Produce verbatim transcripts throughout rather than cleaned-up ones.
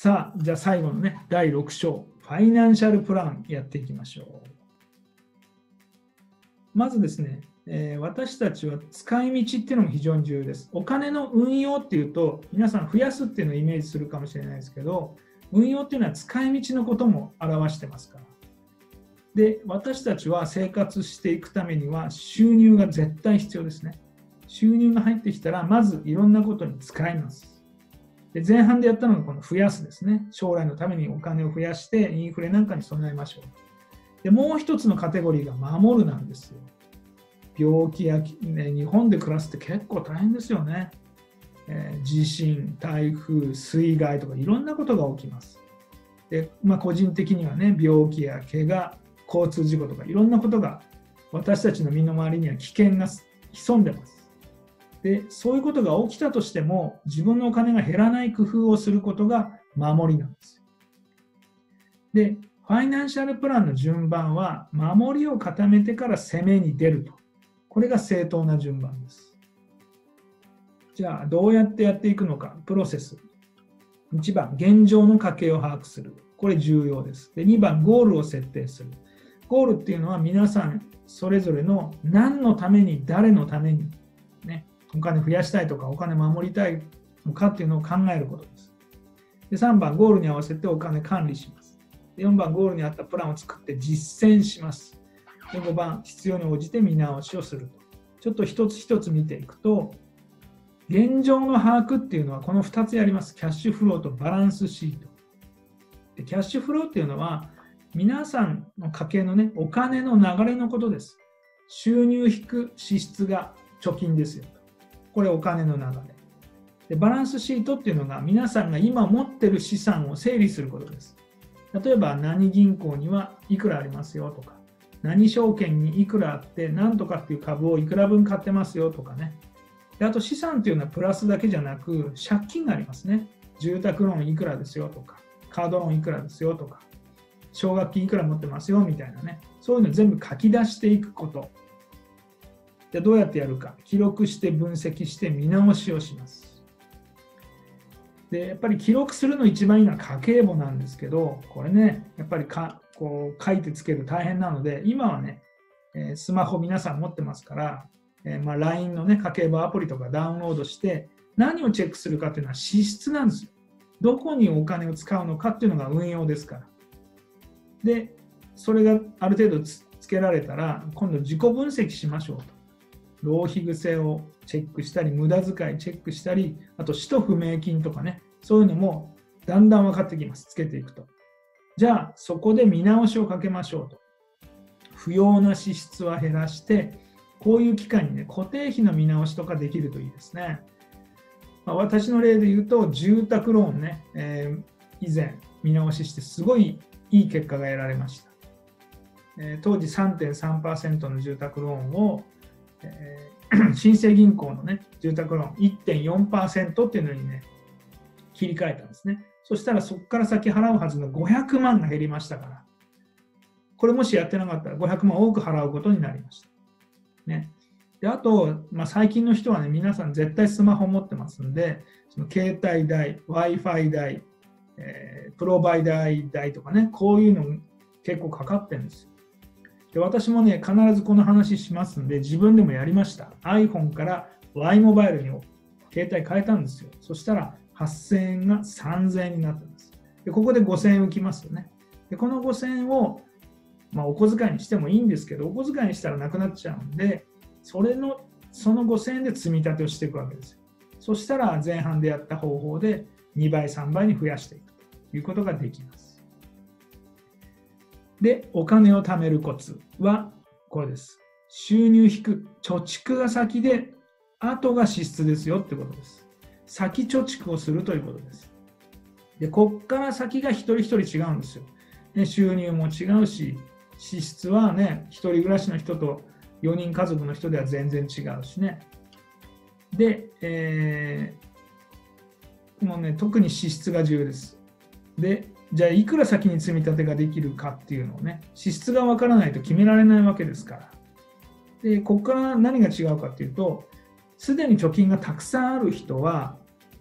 さあ、じゃあ最後のね、だいろく章、ファイナンシャルプランやっていきましょう。まずですね、えー、私たちは使い道っていうのも非常に重要です。お金の運用っていうと、皆さん増やすっていうのをイメージするかもしれないですけど、運用っていうのは使い道のことも表してますから。で、私たちは生活していくためには収入が絶対必要ですね。収入が入ってきたら、まずいろんなことに使います。で、前半でやったのがこの増やすですね。将来のためにお金を増やしてインフレなんかに備えましょう。で、もう一つのカテゴリーが守るなんですよ。病気や、ね、日本で暮らすって結構大変ですよね。えー、地震、台風、水害とかいろんなことが起きます。で、まあ、個人的にはね、病気や怪我、交通事故とかいろんなことが私たちの身の回りには危険が潜んでます。で、そういうことが起きたとしても自分のお金が減らない工夫をすることが守りなんです。で、ファイナンシャルプランの順番は守りを固めてから攻めに出ると。これが正当な順番です。じゃあどうやってやっていくのか、プロセス。いちばん、現状の家計を把握する。これ重要です。で、にばん、ゴールを設定する。ゴールっていうのは皆さんそれぞれの何のために、誰のために、ね、お金増やしたいとかお金守りたいのかっていうのを考えることです。で、さんばん、ゴールに合わせてお金管理します。で、よんばん、ゴールに合ったプランを作って実践します。で、ごばん、必要に応じて見直しをすると。ちょっと一つ一つ見ていくと、現状の把握っていうのはこのふたつやります。キャッシュフローとバランスシート。で、キャッシュフローっていうのは皆さんの家計のね、お金の流れのことです。収入引く支出が貯金ですよ。これお金の流れ。で、バランスシートっていうのが皆さんが今持ってる資産を整理することです。例えば何銀行にはいくらありますよとか、何証券にいくらあって何とかっていう株をいくら分買ってますよとかね。で、あと資産っていうのはプラスだけじゃなく借金がありますね。住宅ローンいくらですよとか、カードローンいくらですよとか、奨学金いくら持ってますよみたいなね。そういうのを全部書き出していくこと。で、どうやってやるか。記録して分析して見直しをします。で、やっぱり記録するの一番いいのは家計簿なんですけど、これね、やっぱりかこう書いてつける大変なので、今はね、スマホ皆さん持ってますから、えー、まあ ライン のね、家計簿アプリとかダウンロードして、何をチェックするかというのは支出なんですよ。どこにお金を使うのかっていうのが運用ですから。で、それがある程度 つ, つけられたら、今度自己分析しましょうと。浪費癖をチェックしたり、無駄遣いチェックしたり、あと使途不明金とかね、そういうのもだんだん分かってきます。つけていくと。じゃあ、そこで見直しをかけましょうと。不要な支出は減らして、こういう期間にね、固定費の見直しとかできるといいですね。まあ、私の例で言うと、住宅ローンね、えー、以前見直ししてすごいいい結果が得られました。えー、当時 さんてんさんパーセント の住宅ローンを、えー、新生銀行のね、住宅ローン いってんよんパーセント っていうのにね、切り替えたんですね。そしたらそこから先払うはずのごひゃくまんが減りましたから、これもしやってなかったらごひゃくまん多く払うことになりました。ね、であと、まあ、最近の人はね、皆さん絶対スマホ持ってますんで、その携帯代、Wi-Fi 代、えー、プロバイダー代とかね、こういうの結構かかってるんですよ。で、私もね、必ずこの話しますんで、自分でもやりました。iPhone から Y モバイルに携帯変えたんですよ。そしたらはっせんえんがさんぜんえんになってます。で、ここでごせんえん浮きますよね。で、このごせんえんをまあ、お小遣いにしてもいいんですけど、お小遣いにしたらなくなっちゃうんで、それのそのごせんえんで積み立てをしていくわけですよ。そしたら前半でやった方法でにばい、さんばいに増やしていくということができます。で、お金を貯めるコツはこれです。収入引く貯蓄が先で、後が支出ですよってことです。先貯蓄をするということです。で、こっから先が一人一人違うんですよ。ね、収入も違うし、支出はね、一人暮らしの人とよにん家族の人では全然違うしね。で、えー、もうね、特に支出が重要です。で、じゃあいくら先に積み立てができるかっていうのをね、支出がわからないと決められないわけですから。で、ここから何が違うかっていうと、すでに貯金がたくさんある人は、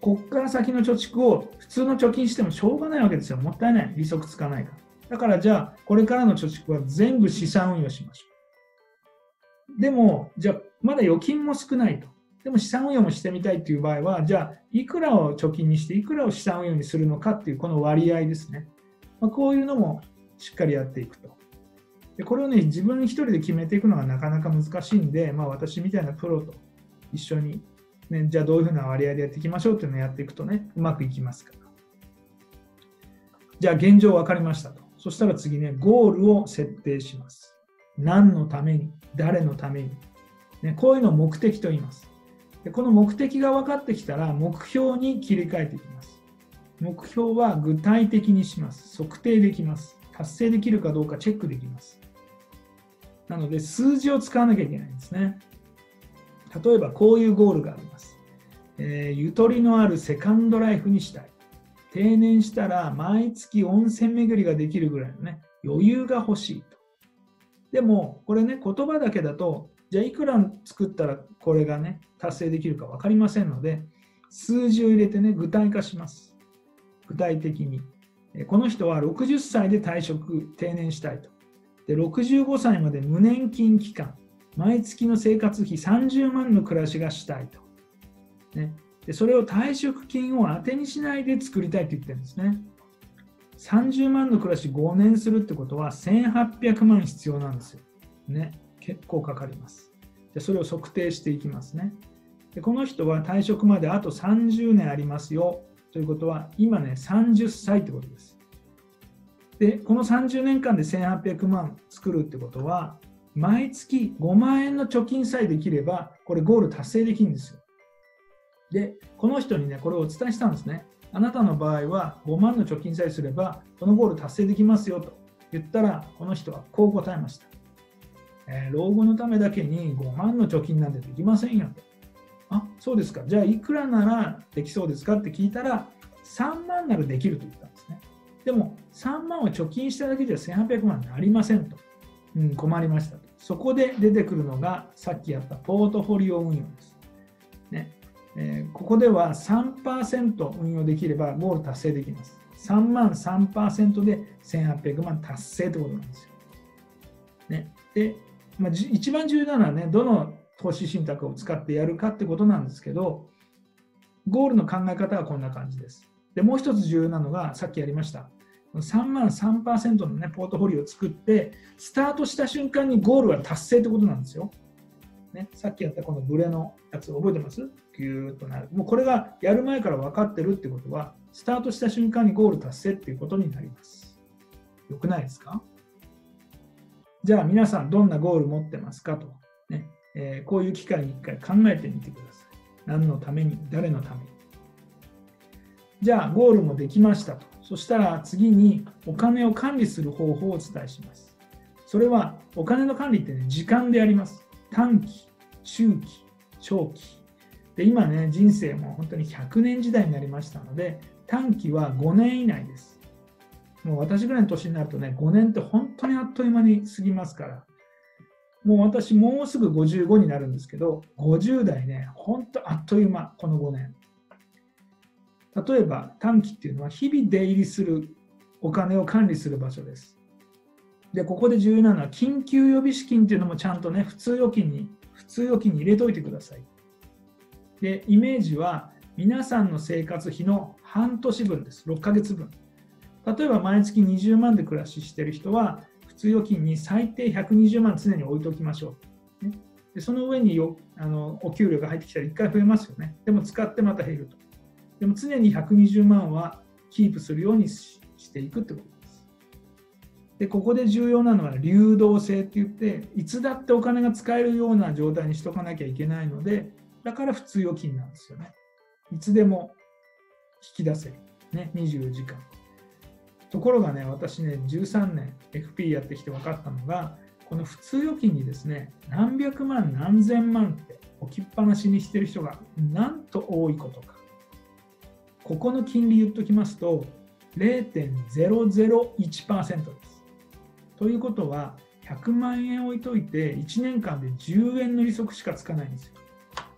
こっから先の貯蓄を普通の貯金してもしょうがないわけですよ。もったいない。利息つかないから。だからじゃあ、これからの貯蓄は全部資産運用しましょう。でも、じゃあ、まだ預金も少ないと。でも資産運用もしてみたいという場合は、じゃあ、いくらを貯金にして、いくらを資産運用にするのかっていう、この割合ですね。まあ、こういうのもしっかりやっていくと。でこれをね、自分一人で決めていくのがなかなか難しいんで、まあ、私みたいなプロと一緒に、ね、じゃあどういうふうな割合でやっていきましょうっていうのをやっていくとね、うまくいきますから。じゃあ現状分かりましたと。そしたら次ね、ゴールを設定します。何のために、誰のために。ね、こういうのを目的と言います。でこの目的が分かってきたら、目標に切り替えていきます。目標は具体的にします。測定できます。達成できるかどうかチェックできます。なので、数字を使わなきゃいけないんですね。例えば、こういうゴールがあります。えー、ゆとりのあるセカンドライフにしたい。定年したら毎月温泉巡りができるぐらいのね、余裕が欲しいと。でも、これね、言葉だけだと、じゃあいくら作ったらこれがね、達成できるか分かりませんので、数字を入れてね、具体化します。具体的に。この人はろくじゅっさいで退職、定年したいと。で、ろくじゅうごさいまで無年金期間、毎月の生活費さんじゅうまんの暮らしがしたいと。ね、でそれを退職金を当てにしないで作りたいと言ってるんですね。さんじゅうまんの暮らしごねんするってことはせんはっぴゃくまん必要なんですよ。ね、結構かかります。でそれを測定していきますね。でこの人は退職まであとさんじゅうねんありますよということは今ねさんじゅっさいってことです。でこのさんじゅうねんかんでせんはっぴゃくまん作るってことは毎月ごまんえんの貯金さえできればこれゴール達成できるんですよ。でこの人にねこれをお伝えしたんですね。あなたの場合はごまんの貯金さえすればこのゴール達成できますよと言ったらこの人はこう答えました。えー、老後のためだけにごまんの貯金なんてできませんよと。あ、そうですか。じゃあいくらならできそうですかって聞いたらさんまんならできると言ったんですね。でもさんまんを貯金しただけじゃせんはっぴゃくまんになりませんと。うん、困りましたと。そこで出てくるのがさっきやったポートフォリオ運用です。ねえー、ここでは さんパーセント 運用できればゴール達成できます。さんまん さんパーセント でせんはっぴゃくまん達成ってことなんですよ。ね、で、まあ、一番重要なのはね、どの投資信託を使ってやるかってことなんですけど、ゴールの考え方はこんな感じです。で、もう一つ重要なのが、さっきやりました。さんまん さんパーセント の、ね、ポートフォリオを作って、スタートした瞬間にゴールは達成ってことなんですよ。ね、さっきやったこのブレのやつ覚えてます？ギューッとなる。もうこれがやる前から分かってるってことは、スタートした瞬間にゴール達成っていうことになります。よくないですか？じゃあ皆さんどんなゴール持ってますかと、ねえー、こういう機会に一回考えてみてください。何のために、誰のために。じゃあゴールもできましたと。そしたら次にお金を管理する方法をお伝えします。それはお金の管理ってね、時間でやります。短期、中期、長期。で今ね、人生も本当にひゃくねん時代になりましたので、短期はごねん以内です。もう私ぐらいの年になるとね、ごねんって本当にあっという間に過ぎますから、もう私もうすぐごじゅうごになるんですけど、ごじゅう代ね、本当あっという間、このごねん。例えば短期っていうのは日々出入りするお金を管理する場所です。で、ここで重要なのは緊急予備資金っていうのもちゃんとね、普通預金に、普通預金に入れといてください。で、イメージは皆さんの生活費の半年分です。ろっかげつぶん。例えば毎月にじゅうまんで暮らししている人は、普通預金に最低ひゃくにじゅうまん常に置いておきましょう。ね、でその上によあのお給料が入ってきたらいっかい増えますよね。でも使ってまた減ると。でも常にひゃくにじゅうまんはキープするように し, していくってことです。で、ここで重要なのは流動性って言って、いつだってお金が使えるような状態にしとかなきゃいけないので、だから普通預金なんですよね。いつでも引き出せる。ね、にじゅうよじかん。ところがね、私ね、じゅうさんねん エフピー やってきて分かったのが、この普通預金にですね、何百万、何千万って置きっぱなしにしてる人がなんと多いことか。ここの金利言っときますと、ゼロてんゼロゼロいちパーセント です。ということは、ひゃくまんえん置いといていちねんかんでじゅうえんの利息しかつかないんですよ。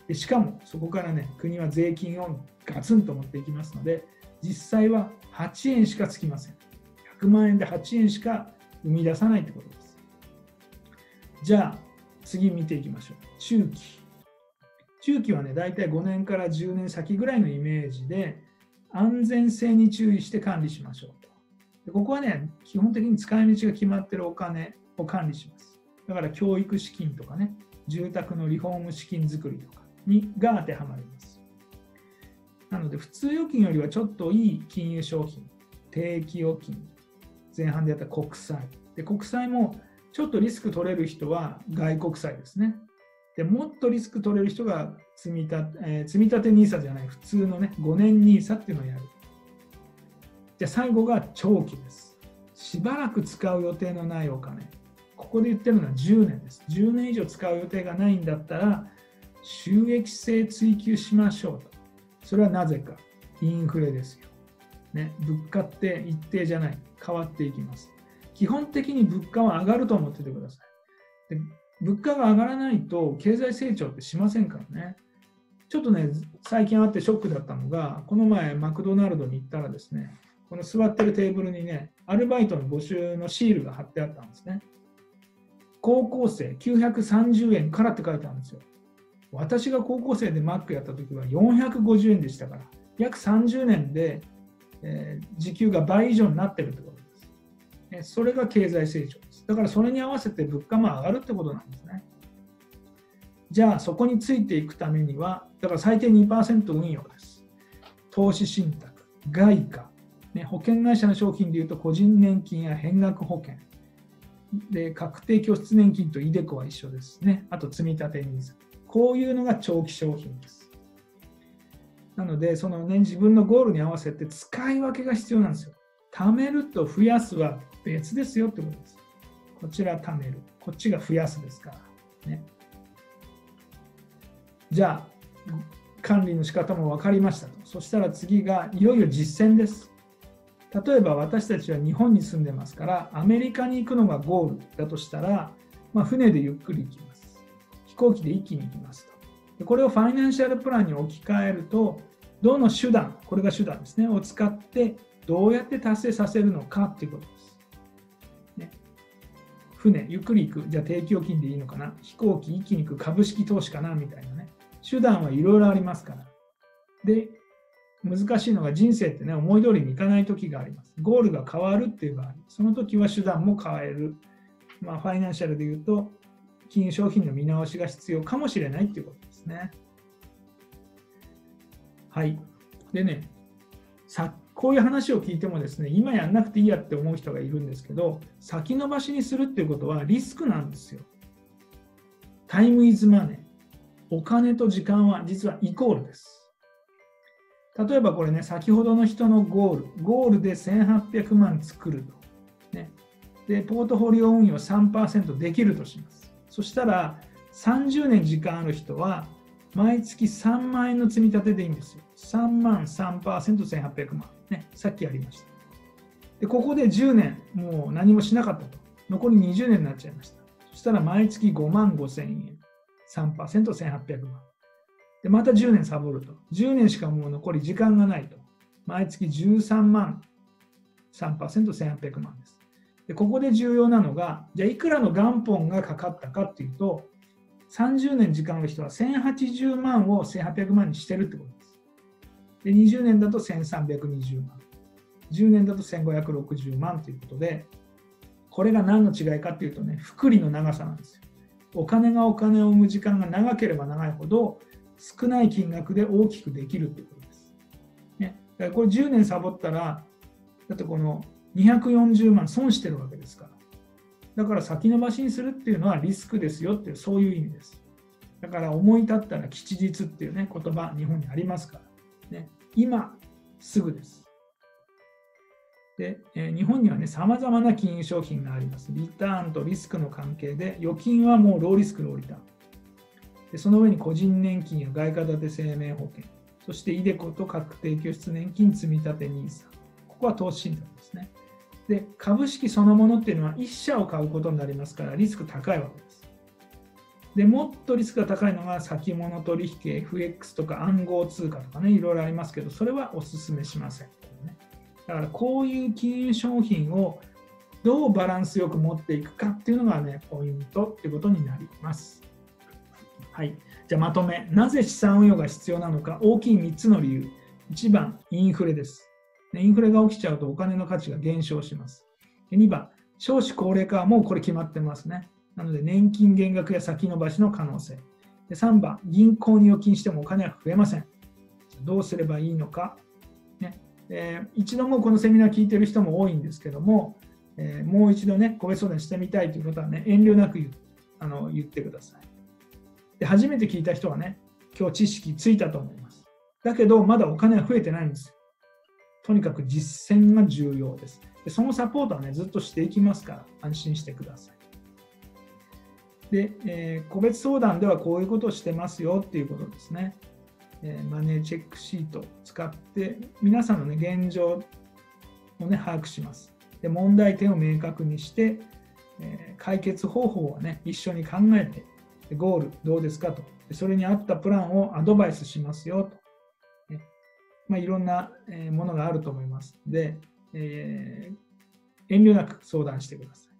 でしかもそこからね、国は税金をガツンと持っていきますので、実際ははちえんしかつきません。ひゃくまんえんではちえんしか生み出さないということです。じゃあ次見ていきましょう。中期。中期はね、だいたいごねんからじゅうねん先ぐらいのイメージで、安全性に注意して管理しましょうと。でここはね、基本的に使い道が決まっているお金を管理します。だから教育資金とかね、住宅のリフォーム資金作りとかにが当てはまります。なので、普通預金よりはちょっといい金融商品、定期預金、前半でやった国債。で国債もちょっとリスク取れる人は外国債ですね。でもっとリスク取れる人が積み立て、えー、積み立て ニーサ じゃない、普通のね、ごねん ニーサ っていうのをやる。じゃあ最後が長期です。しばらく使う予定のないお金。ここで言ってるのはじゅうねんです。じゅうねん以上使う予定がないんだったら、収益性追求しましょうと。それはなぜか。インフレですよ。ね、物価って一定じゃない。変わっていきます。基本的に物価は上がると思っててください。で物価が上がらないと経済成長ってしませんからね。ちょっとね、最近あってショックだったのが、この前マクドナルドに行ったらですね、この座ってるテーブルにね、アルバイトの募集のシールが貼ってあったんですね。高校生きゅうひゃくさんじゅうえんからって書いてあるんですよ。私が高校生でマックやった時はよんひゃくごじゅうえんでしたから、約さんじゅうねんで、えー、時給が倍以上になってるってことです。えそれが経済成長です。だからそれに合わせて物価も上がるってことなんですね。じゃあそこについていくためには、だから最低 にパーセント 運用です。投資信託、外貨、ね、保険会社の商品でいうと個人年金や変額保険。で確定拠出年金とイデコは一緒ですね。あと積立 ニーサ。こういうのが長期商品です。なので、そのね、自分のゴールに合わせて使い分けが必要なんですよ。貯めると増やすは別ですよってことです。こちら貯める。こっちが増やすですから。ね、じゃあ、管理の仕方も分かりましたと。そしたら次がいよいよ実践です。例えば私たちは日本に住んでますから、アメリカに行くのがゴールだとしたら、まあ、船でゆっくり行きます。飛行機で一気に行きますと。でこれをファイナンシャルプランに置き換えると、どの手段、これが手段ですね、を使ってどうやって達成させるのかっていうことです。ね、船、ゆっくり行く、じゃあ定期預金でいいのかな、飛行機一気に行く、株式投資かなみたいなね、手段はいろいろありますから。で難しいのが人生ってね、思い通りにいかない時があります。ゴールが変わるっていう場合、その時は手段も変える。まあ、ファイナンシャルで言うと、金融商品の見直しが必要かもしれないっていうことですね。はい。でね、さこういう話を聞いてもですね、今やんなくていいやって思う人がいるんですけど、先延ばしにするっていうことはリスクなんですよ。タイムイズマネー。お金と時間は実はイコールです。例えばこれね、先ほどの人のゴール、ゴールでせんはっぴゃくまん作ると。ね、で、ポートフォリオ運用 さんパーセント できるとします。そしたら、さんじゅうねん時間ある人は、毎月さんまんえんの積み立てでいいんですよ。さんまん さんパーセントせんはっぴゃくまん。ね、さっきやりました。で、ここでじゅうねん、もう何もしなかったと。残りにじゅうねんになっちゃいました。そしたら毎月ごまんごせんえん。さんパーセントせんはっぴゃくまん。でまたじゅうねんサボると。じゅうねんしかもう残り時間がないと。毎月じゅうさんまん、さんパーセントせんはっぴゃくまんです。でここで重要なのが、じゃあいくらの元本がかかったかっていうと、さんじゅうねん時間ある人はせんはちじゅうまんをせんはっぴゃくまんにしてるってことです。でにじゅうねんだとせんさんびゃくにじゅうまん。じゅうねんだとせんごひゃくろくじゅうまんということで、これが何の違いかっていうとね、複利の長さなんですよ。お金がお金を生む時間が長ければ長いほど、少ない金額で大きくできるということです。ね、だからこれじゅうねんサボったら、だってこのにひゃくよんじゅうまん損してるわけですから。だから先延ばしにするっていうのはリスクですよっていう、そういう意味です。だから思い立ったら吉日っていうね、言葉、日本にありますから。ね、今すぐです。で、えー、日本にはね、さまざまな金融商品があります。リターンとリスクの関係で、預金はもうローリスク、ローリターン。でその上に個人年金や外貨建て生命保険、そしてイデコと確定拠出年金積立 ニーサ。ここは投資信託ですね。で、株式そのものっていうのはいっ社を買うことになりますから、リスク高いわけです。 でもっとリスクが高いのが先物取引、エフエックス とか暗号通貨とかね、いろいろありますけど、それはお勧めしません。だからこういう金融商品をどうバランスよく持っていくかっていうのがね、ポイントっていうことになります。はい。じゃあまとめ。なぜ資産運用が必要なのか、大きいみっつの理由。いちばん、インフレです。インフレが起きちゃうとお金の価値が減少します。にばん、少子高齢化はもうこれ決まってますね。なので年金減額や先延ばしの可能性。でさんばん、銀行に預金してもお金は増えません。どうすればいいのか。ねえー、一度もこのセミナー聞いてる人も多いんですけども、えー、もう一度ね、個別相談してみたいということはね、遠慮なく言あの言ってください。で、初めて聞いた人はね、今日知識ついたと思います。だけど、まだお金は増えてないんですよ。とにかく実践が重要です。で、そのサポートはね、ずっとしていきますから、安心してください。で、えー、個別相談ではこういうことをしてますよっていうことですね。えー、マネーチェックシートを使って、皆さんの、ね、現状を、ね、把握します。で、問題点を明確にして、えー、解決方法を、ね、一緒に考えて、でゴールどうですかと。で、それに合ったプランをアドバイスしますよと。ねまあ、いろんなものがあると思いますので、えー、遠慮なく相談してください。